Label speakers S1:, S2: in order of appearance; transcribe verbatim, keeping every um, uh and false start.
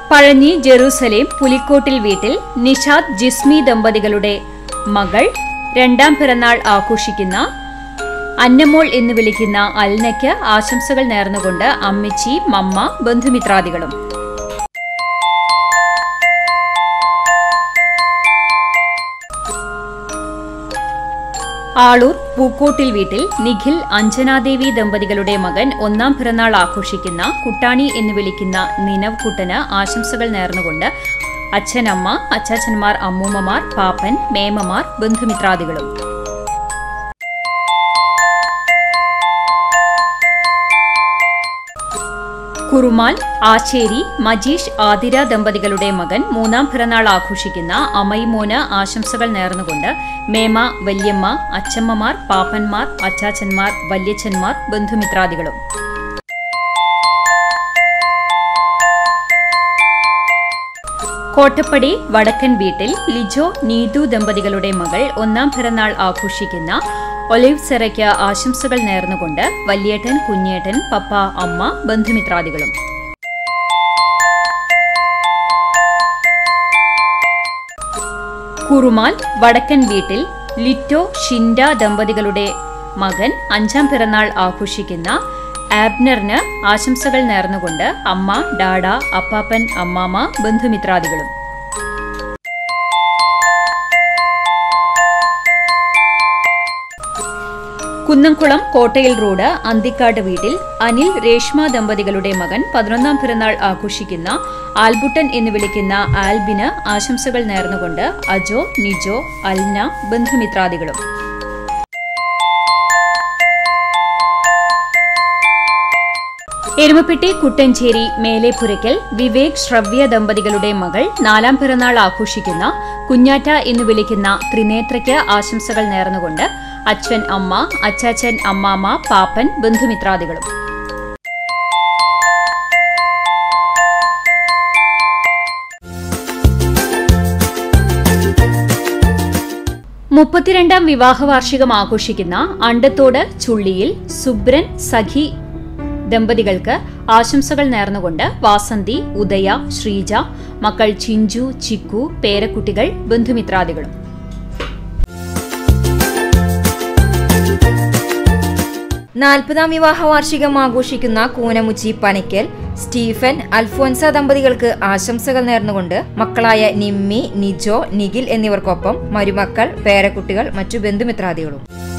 S1: പഴഞ്ഞി ജെറൂസലേം പുലിക്കോട്ടിൽ വീട്ടിൽ നിഷാദ് ജിസ്മി ദമ്പതികളുടെ മകൾ രണ്ടാം പിറന്നാൾ ആഘോഷിക്കുന്ന അന്നമോൾ എന്ന് വിളിക്കുന്ന അൽനയ്ക്ക് ആശംസകൾ നേർന്നുകൊണ്ട് അമ്മിച്ചി, മമ്മ, ബന്ധുമിത്രാദികളും. ആളൂർ പൂക്കോട്ടിൽ വീട്ടിൽ നിഖിൽ അഞ്ജനാദേവി ദമ്പതികളുടെ മകൻ ഒന്നാം പിറന്നാൾ ആഘോഷിക്കുന്ന കുട്ടാണി എന്ന് വിളിക്കുന്ന നിനവ് കുട്ടന് ആശംസകൾ നേർന്നുകൊണ്ട് അച്ഛനമ്മ, അച്ചാച്ചന്മാർ, അമ്മൂമ്മമാർ, പാപ്പൻ, മേമമാർ, ബന്ധുമിത്രാദികളും. കുറുമാൽ ആച്ചേരി മജീഷ് ആതിര ദമ്പതികളുടെ മകൻ മൂന്നാം പിറന്നാൾ ആഘോഷിക്കുന്ന അമൈമോന് ആശംസകൾ നേർന്നുകൊണ്ട് മേമ, വല്യമ്മ, അച്ചമ്മമാർ, പാപ്പന്മാർ, അച്ചാച്ചന്മാർ, വല്യച്ഛന്മാർ, ബന്ധുമിത്രാദികളും. കോട്ടപ്പടി വടക്കൻ വീട്ടിൽ ലിജോ നീതു ദമ്പതികളുടെ മകൾ ഒന്നാം പിറന്നാൾ ആഘോഷിക്കുന്ന ഒലിവ് സെറയ്ക്ക് ആശംസകൾ നേർന്നുകൊണ്ട് വല്യേട്ടൻ, കുഞ്ഞേട്ടൻ, പപ്പ, അമ്മ, ബന്ധുമിത്രാദികളും. കുറുമാൽ വടക്കൻ വീട്ടിൽ ലിറ്റോ ഷിൻഡ ദമ്പതികളുടെ മകൻ അഞ്ചാം പിറന്നാൾ ആഘോഷിക്കുന്ന ആബ്നറിന് ആശംസകൾ നേർന്നുകൊണ്ട് അമ്മ, ഡാഡ, അപ്പാപ്പൻ, അമ്മാമ, ബന്ധുമിത്രാദികളും. കുന്നംകുളം കോട്ടയിൽ റോഡ് അന്തിക്കാട് വീട്ടിൽ അനിൽ രേഷ്മ ദമ്പതികളുടെ മകൻ പതിനൊന്നാം പിറന്നാൾ ആഘോഷിക്കുന്ന ആൽബുട്ടൻ എന്ന് വിളിക്കുന്ന ആൽബിന് ആശംസകൾ നേർന്നുകൊണ്ട് അജോ, നിജോ, അൽന, ബന്ധുമിത്രാദികളും. എരുമപ്പെട്ടി കുട്ടഞ്ചേരി മേലേപ്പുരയ്ക്കൽ വിവേക് ശ്രവ്യ ദമ്പതികളുടെ മകൾ നാലാം പിറന്നാൾ ആഘോഷിക്കുന്ന കുഞ്ഞാറ്റ എന്ന് വിളിക്കുന്ന ത്രിനേത്രയ്ക്ക് ആശംസകൾ നേർന്നുകൊണ്ട് അച്ഛൻ, അമ്മ, അച്ചാച്ചൻ, അമ്മാമ, പാപ്പൻ, ബന്ധുമിത്രാദികളും. മുപ്പത്തിരണ്ടാം വിവാഹ വാർഷികം ആഘോഷിക്കുന്ന അണ്ടത്തോട് ചുള്ളിയിൽ സുബ്രൻ സഖി ദമ്പതികൾക്ക് ആശംസകൾ നേർന്നുകൊണ്ട് വാസന്തി, ഉദയ, ശ്രീജ, മക്കൾ ചിഞ്ചു, ചിക്കു, പേരക്കുട്ടികൾ, ബന്ധുമിത്രാദികളും.
S2: നാൽപ്പതാം വിവാഹ വാർഷികം ആഘോഷിക്കുന്ന കൂനമുച്ചി പനയ്ക്കൽ സ്റ്റീഫൻ, അൽഫോൻസ ദമ്പതികൾക്ക് ആശംസകൾ നേർന്നുകൊണ്ട് മക്കളായ നിമ്മി, നിജോ, നിഖിൽ എന്നിവർക്കൊപ്പം മരുമക്കൾ, പേരക്കുട്ടികൾ, മറ്റു ബന്ധുമിത്രാദികളും.